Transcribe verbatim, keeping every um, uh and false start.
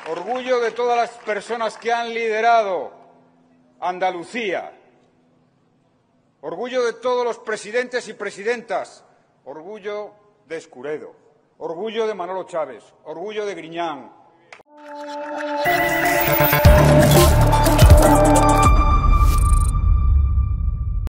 orgullo de todas las personas que han liderado Andalucía, orgullo de todos los presidentes y presidentas, orgullo de Escuredo, orgullo de Manolo Chávez, orgullo de Griñán.